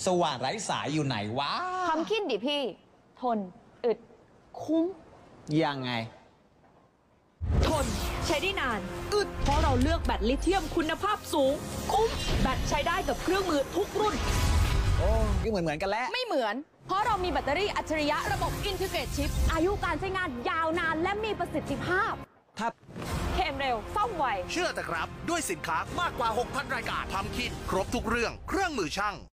สว่านไร้สายอยู่ไหนวะความคิดดิพี่ ทน อึด คุ้มยังไงทนใช้ได้นานอึดเพราะเราเลือกแบตลิเธียมคุณภาพสูงคุ้มแบตใช้ได้กับเครื่องมือทุกรุ่นโอ้ก็เหมือนกันแล้วไม่เหมือน เพราะเรามีแบตเตอรี่อัจฉริยะระบบอินทิเกรตชิปอายุการใช้งานยาวนานและมีประสิทธิภาพถ้าเคมเร็วซ่อมไวเชื่อแต่ครับด้วยสินค้ามากกว่า 6,000 รายการทำคิดครบทุกเรื่องเครื่องมือช่าง